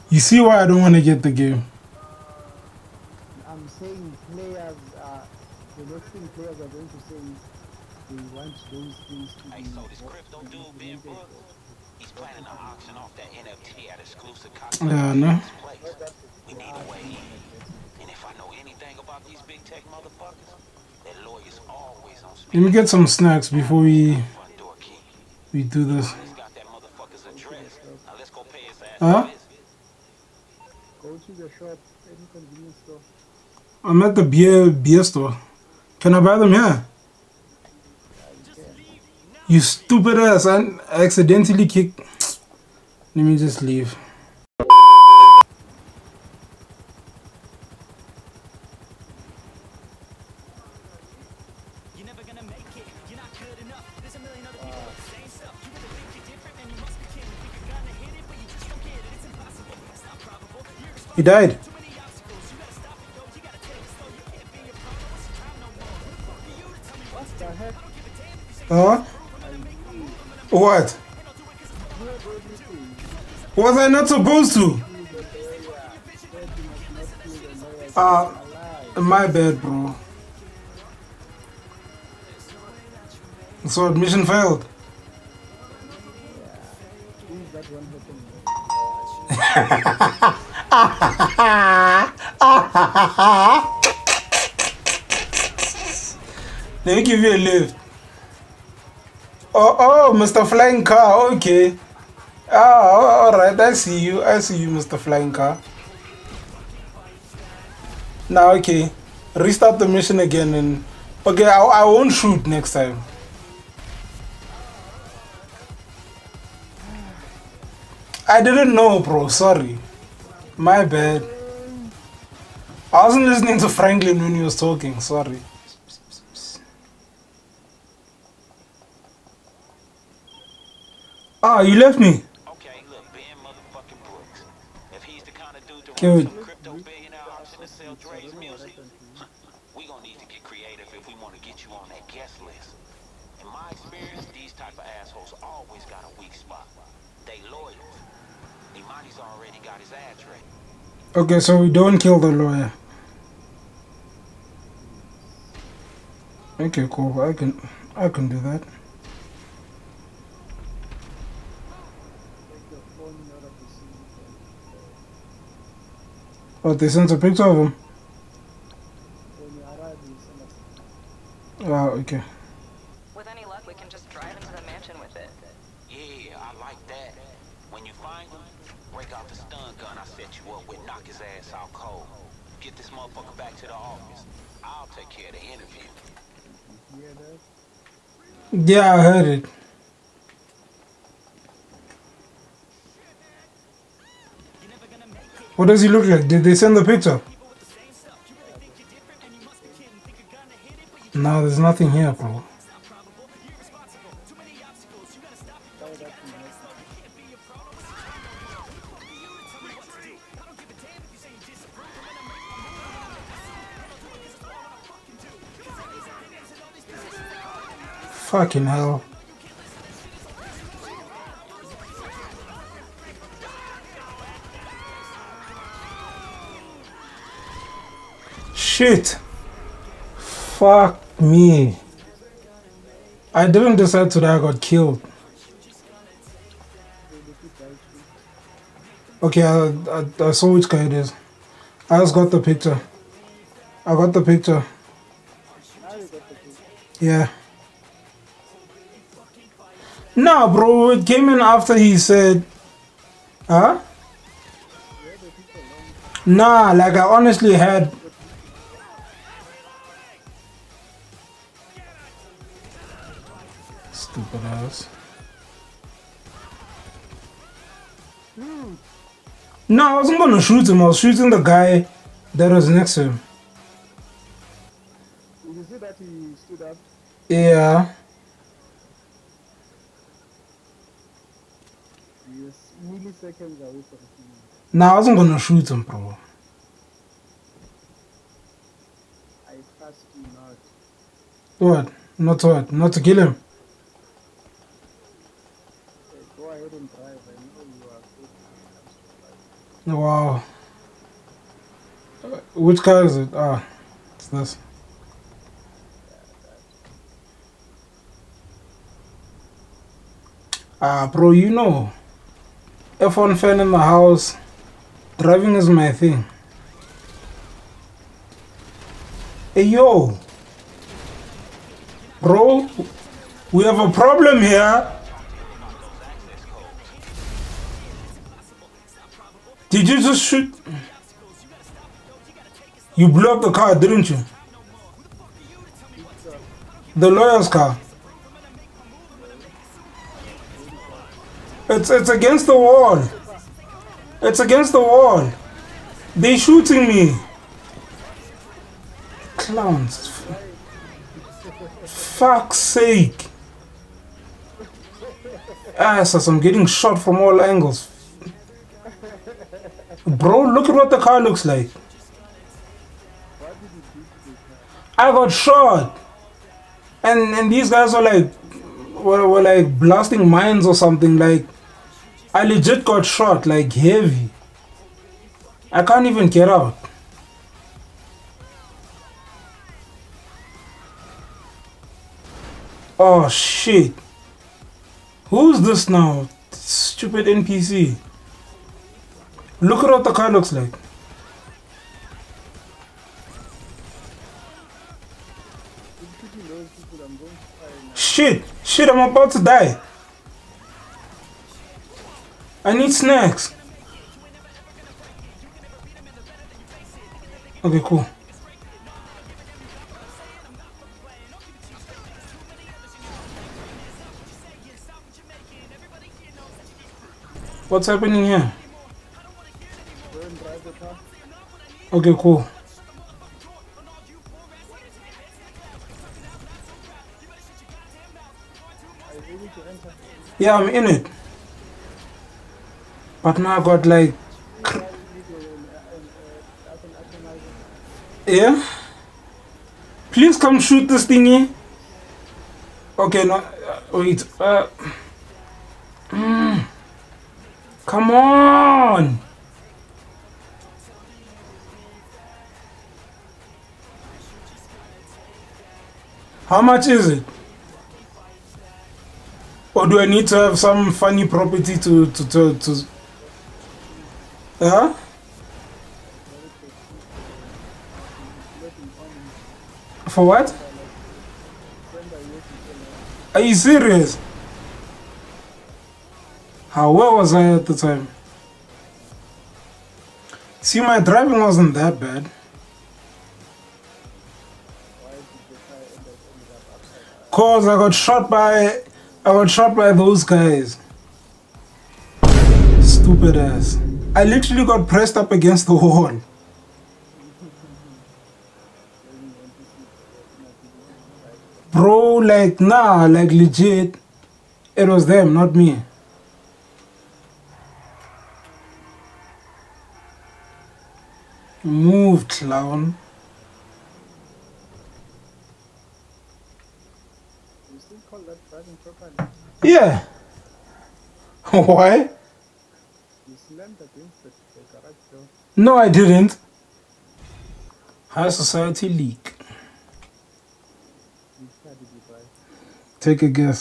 You see why I don't want to get the game? I'm saying players are the next thing players are going to say is they want those things to Hey, be so this crypto dude, Ben Brooks, he's planning to auction off that NFT at exclusive Yeah, cosmetics no. in his place. We need a way in. And if I know anything about these big tech motherfuckers, their lawyers always on Let me speed. get some snacks before we Front door key. do this. He's got that motherfucker's address. Now let's go pay his ass a Huh? visit. go to the shop, any convenience store. I'm at the beer store. Can I buy them here? You stupid ass! I accidentally kicked. Let me just leave. He died. Huh? What? Was I not supposed to? My bad, bro. So mission failed. Let me give you a lift. Oh, Mr. Flying Car, okay. Alright, I see you, Mr. Flying Car. Now, okay, restart the mission again and... Okay, I won't shoot next time. I didn't know, bro, sorry. My bad. I wasn't listening to Franklin when he was talking, sorry. Ah, you left me. Okay, look, Ben motherfucking Brooks. If he's the kind of dude to Good. run some crypto billionaire auction and sell Dre's music, we gonna need to get creative if we want to get you on that guest list. In my experience, these type of assholes always got a weak spot. They lawyers. Imani's already got his address. Okay, so we don't kill the lawyer. Okay, cool. I can do that. Oh, they sent a picture of him. Oh, okay. With any luck, we can just drive into the mansion with it. Yeah, I like that. When you find him, break out the stun gun I set you up with, knock his ass out cold. Get this motherfucker back to the office. I'll take care of the interview. Yeah, I heard it. What does he look like? Did they send the picture? No, there's nothing here, bro. Fucking hell. Shit. Fuck me. I didn't decide today I got killed. Okay, I saw which guy it is. I just got the picture. I got the picture. Yeah. No, bro, it came in after he said, huh? Nah, like I honestly had. Stupid ass. No, I wasn't gonna shoot him. I was shooting the guy that was next to him. Did you see that he stood up? Yeah. Yes, milliseconds away from him. No, I wasn't gonna shoot him, bro. I trust you not. What? Not what? Not to kill him? Go ahead and drive. I know you are good. Wow. Which car is it? Ah, it's this. Ah, bro, you know, F1 fan in the house, driving is my thing. Hey, yo. Bro, we have a problem here. Did you just shoot? You blew up the car, didn't you? The lawyer's car. It's against the wall. It's against the wall. They shooting me. Clowns. Fuck's sake. Asses, I'm getting shot from all angles. Bro, look at what the car looks like. I got shot. And these guys are like were like blasting mines or something. Like, I legit got shot, like heavy. I can't even get out. Oh shit. Who's this now? Stupid NPC. Look at what the car looks like. Shit, I'm about to die. I need snacks. Okay, cool. What's happening here? Okay, cool. Yeah, I'm in it. But now I got like... Yeah? Please come shoot this thingy. Okay, no, wait. Come on! How much is it? Or do I need to have some funny property to huh? For what? Are you serious? How well was I at the time? See, my driving wasn't that bad. Cause I got shot by those guys. Stupid ass. I literally got pressed up against the wall. Bro, like, nah, like legit. It was them, not me. Move, clown. You still call that driving properly? Yeah. Why? You slammed against the garage door. No, I didn't. High society leak. You started it right. Take a guess.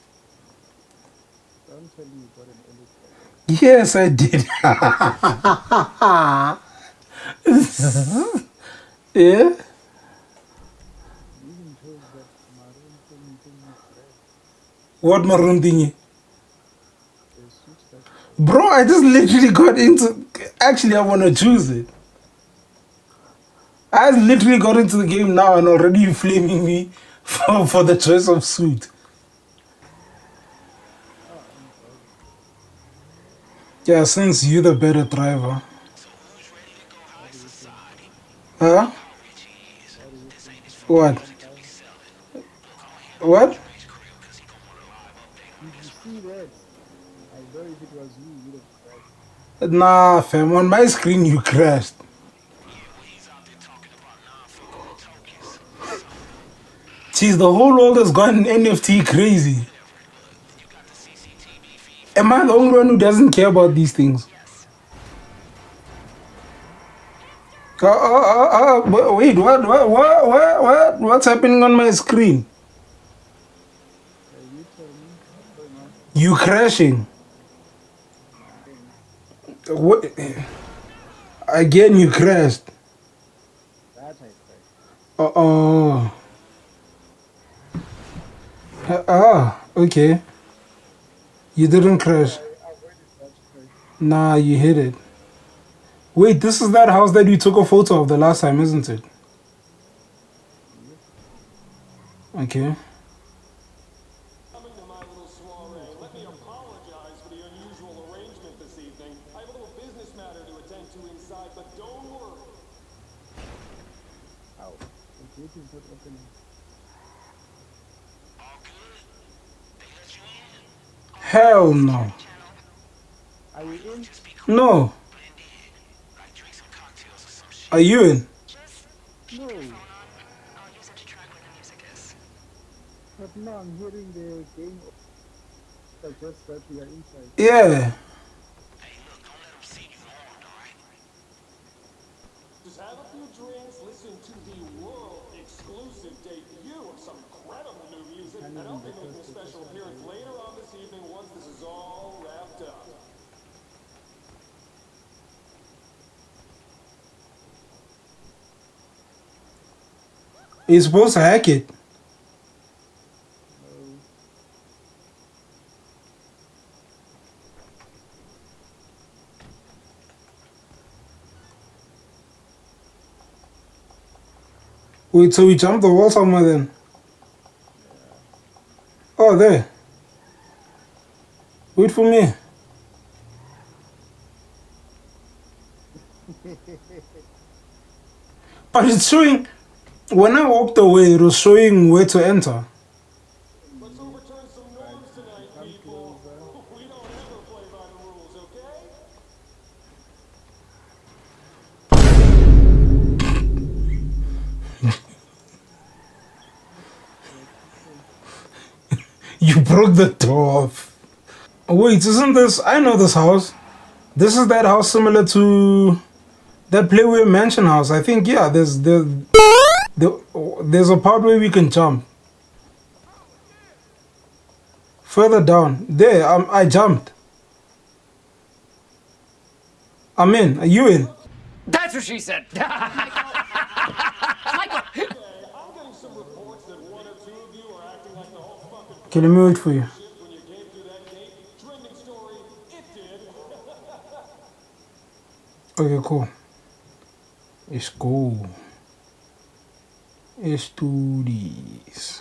Don't tell me you got an early. Yes, I did. Yeah? Even told that maroon thing is red. What maroon thingy? The switch that Bro, I just literally got into... Actually, I want to choose it. I literally got into the game now and already you flaming me for the choice of suit. Yeah, since you're the better driver. Huh? What? What? did you see that? I know if it was you, you would have cried. Nah, fam, on my screen you crashed. Jeez, the whole world has gone NFT crazy. Am I the only one who doesn't care about these things? Wait, what's happening on my screen? You tell me what's going on. You crashing? What? Again, you crashed. That I say. Oh. Okay. You didn't crash. I avoided that crash. Nah, you hit it. Wait, this is that house that you took a photo of the last time, isn't it? Okay. Coming to my little soiree, let me apologize for the unusual arrangement this evening. I have a little business matter to attend to inside, but don't worry. Ow. The gate is not opening. Hell no. Are you in? No. Are you in? No. But now I'm hearing the game suggest that we are inside. Yeah. Just have a few drinks, listen to the world-exclusive debut of some incredible new music, and I'll be making a special appearance later on this evening once this is all wrapped up. You're supposed to hack it. Wait, so we jumped the wall somewhere then? Oh, there. Wait for me. But it's showing, when I walked away, it was showing where to enter. Let's overturn some norms tonight, people. We don't ever play by the rules, okay? You broke the door off. Wait, isn't this... I know this house. This is that house similar to that Playway Mansion house. I think, yeah, there's a part where we can jump. Further down. There, I jumped. I'm in. Are you in? That's what she said. I'm getting some reports that one or two of you are acting like the whole fucking Okay, let me wait for you. ship when you came through that gate. Trending story, it did. Okay, cool. Let's go. Let's do this.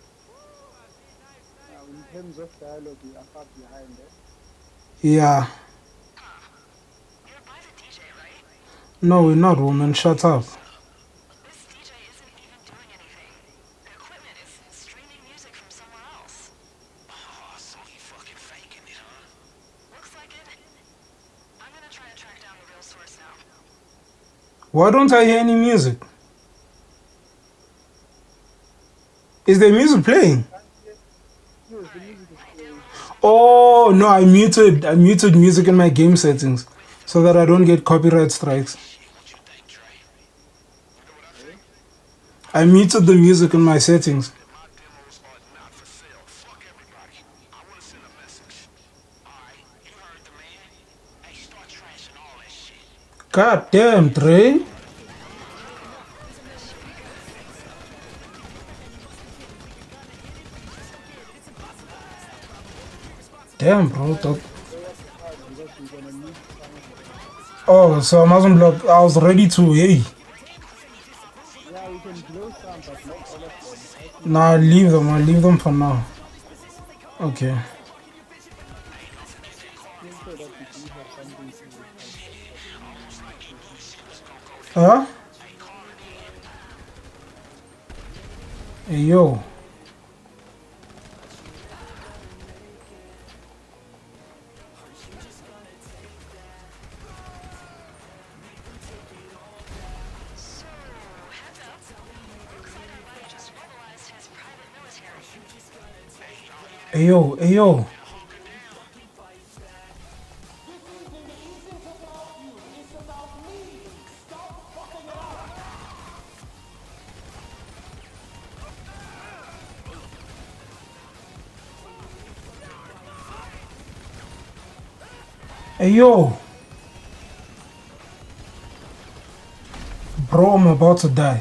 In terms of dialogue, we are far behind. Yeah. You're by the DJ, right? No, we're not, woman. Shut up. This DJ isn't even doing anything. The equipment is streaming music from somewhere else. Oh, so he fucking faking it, huh? Looks like it. I'm gonna try to track down the real source now. Why don't I hear any music? Is there music playing? Yes, the music is playing. Oh no, I muted music in my game settings so that I don't get copyright strikes. What you think, Trey? You know what I think? I muted the music in my settings. My demos are not for sale. Fuck everybody. I want to send a message. Alright, you heard the man. Hey, start trashing all that shit. God damn, Trey. Damn, bro. Oh, so I mustn't block. I was ready to, hey. Yeah, we can blow some, but not all of them. Nah, leave them. I'll leave them for now. Okay. Just so that we do have something to Huh? Hey, yo. Heads up. Looks like I might have just mobilized his private military. Hey, yo. Hey, yo. Hey, yo. Bro, I'm about to die.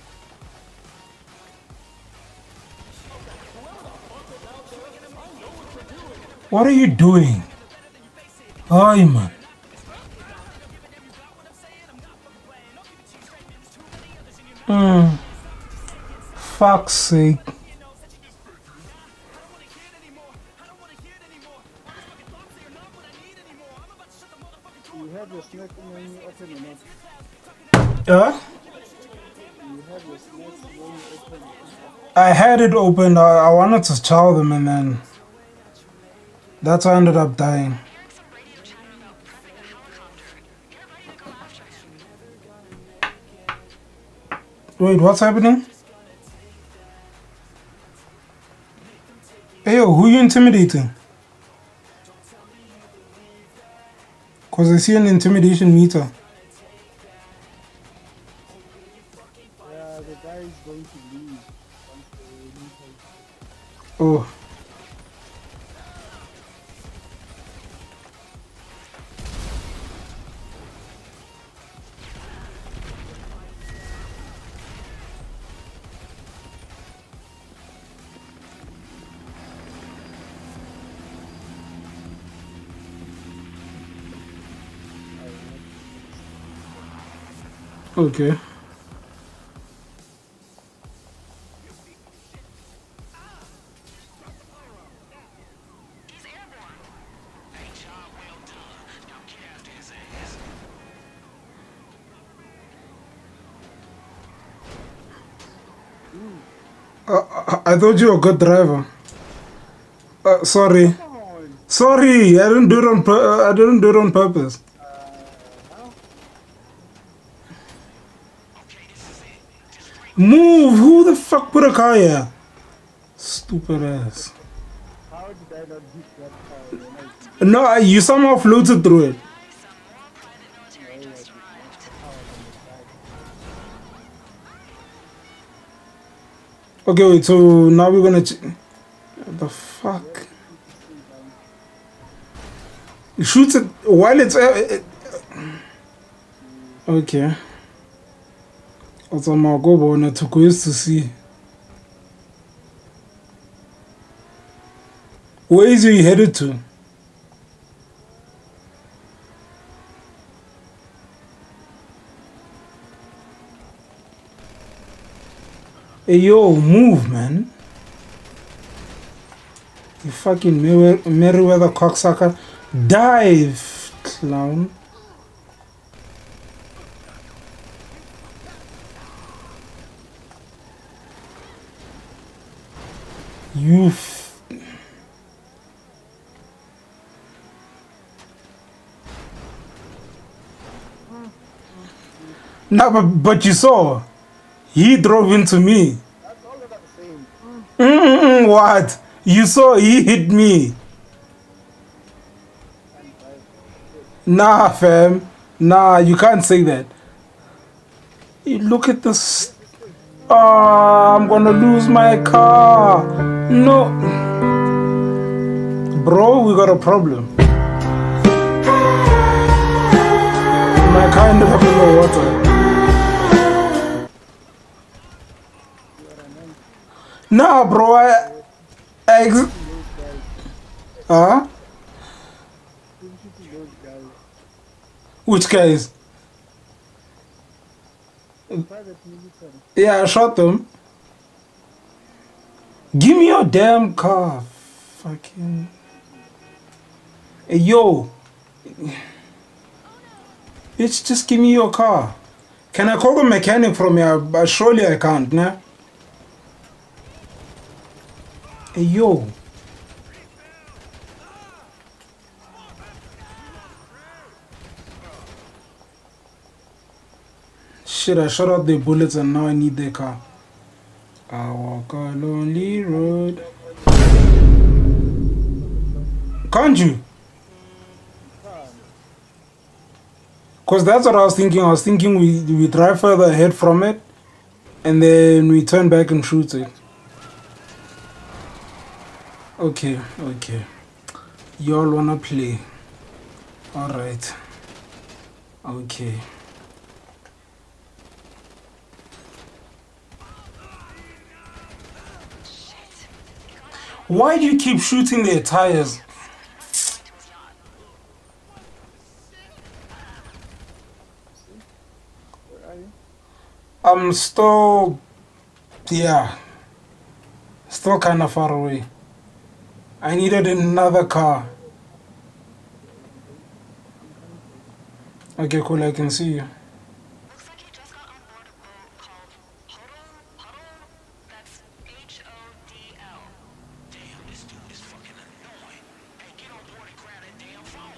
What are you doing? Hi, man. Fuck's sake. You have your snack menu open or not? Yeah? You have your snacks menu open. I had it open. I wanted to chow them and then that's how I ended up dying. Hearing some radio chatter about prepping a helicopter. Get ready to go after him. Wait, what's happening? Hey, yo, who you intimidating? Because I see an intimidation meter. Yeah, the guy is going to leave once the meter is Oh. Okay. He's airborne. Hey, job well done. Now get after his ass. I thought you were a good driver. Sorry. Come on. Sorry, I didn't do it on I didn't do it on purpose. How? Okay, this is it. Just bring Move! Who the fuck put a car here? Stupid ass. How did I not hit that car when I did? No, you somehow floated through it. Some more private military just arrived. Okay, wait, so now we're gonna what the fuck? It shoots it while it's okay. Also, my go on to quiz to see. Where is he headed to? Hey, yo, move, man. You fucking Merryweather cocksucker. Dive, clown. You No, but you saw. He drove into me. That's all that I'm saying. What? You saw he hit me. Nah, fam. Nah, you can't say that. You look at this. Oh, I'm gonna lose my car. No. Bro, we got a problem. My car ended up in the water. Nah, bro, huh? Which guys? Private military. Yeah, I shot them. Give me your damn car. Fucking. Hey, yo. Bitch, just give me your car. Can I call the mechanic from here? But surely I can't, nah? Hey, yo. Shit, I shot out the bullets and now I need their car. I walk a lonely road. Can't you? Because that's what I was thinking. I was thinking we drive further ahead from it and then we turn back and shoot it. Okay, okay. Y'all wanna play. Alright. Okay. Why do you keep shooting their tires? Where are you? I'm still, yeah, still kind of far away. I needed another car. Okay, cool, I can see you. Looks like you just got on board a boat called Hodl. That's HODL. Damn, this dude is fucking annoying. Hey, get on board and grab that damn phone.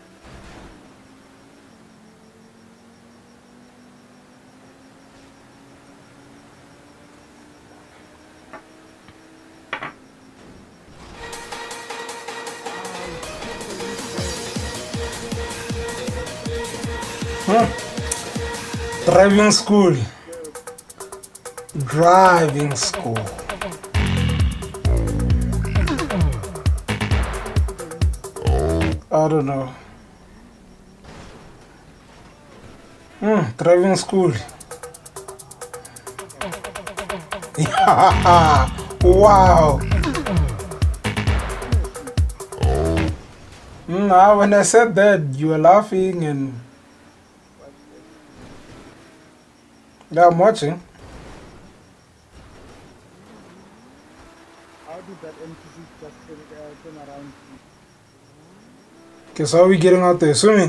Driving school. Driving school. I don't know. Driving school. Yeah. Wow. Now, when I said that, you were laughing and yeah, I'm watching. How did that NPC just turn around? Okay, so how are we getting out there? Swimming?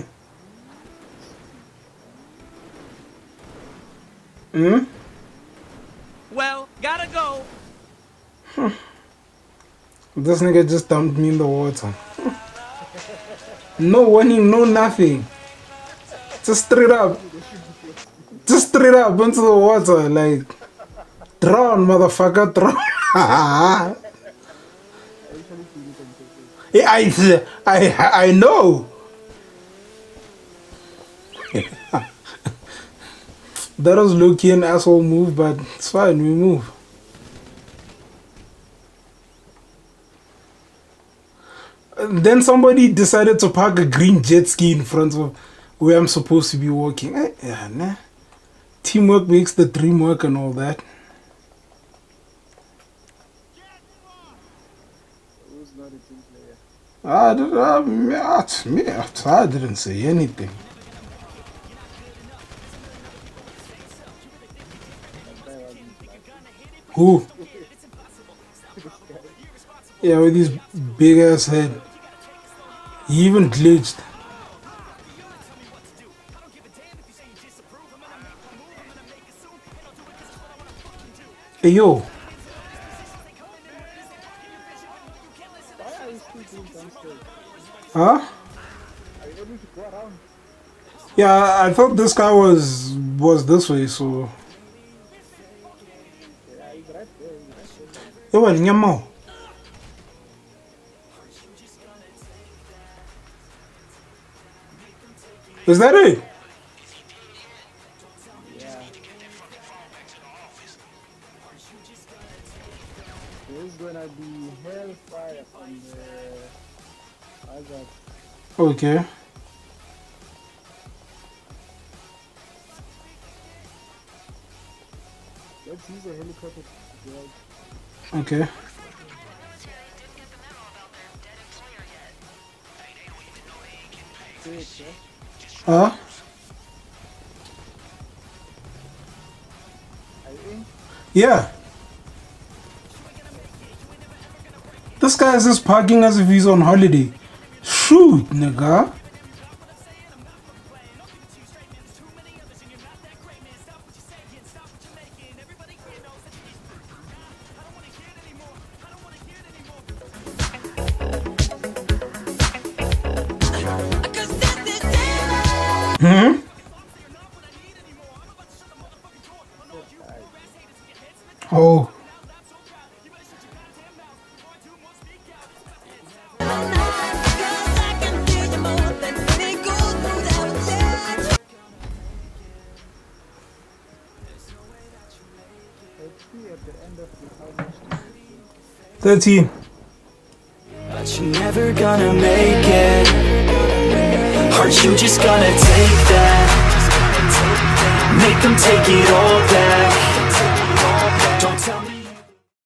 Well, gotta go. This nigga just dumped me in the water. No warning, no nothing. Just straight up. Just straight up into the water. Like, drown, motherfucker, drown. Yeah, I know. That was low-key an asshole move, but it's fine, we move. And then somebody decided to park a green jet ski in front of where I'm supposed to be walking. Yeah, nah. Teamwork makes the dream work and all that. Who's not a team player? I didn't say anything. Who? Yeah, with his big ass head. He even glitched. Hey yo. Why are you still doing downstairs? Huh? Are you able to go around? Yeah, I thought this guy was this way, so. Yeah, he's right there. He's right there. Hey, well, nyamo. Is that it? Yeah. There's gonna be hellfire from the hazard. Okay. Let's use a helicopter to drive. Okay. The military didn't get the memo about their dead employer yet. Good, yeah? Huh? Are you in? Yeah. This guy is just parking as if he's on holiday. Shoot, nigga. Oh. Let's see at the end of the how much time. 13. But you're never gonna make it. Aren't you just gonna take that? Make them take it all back.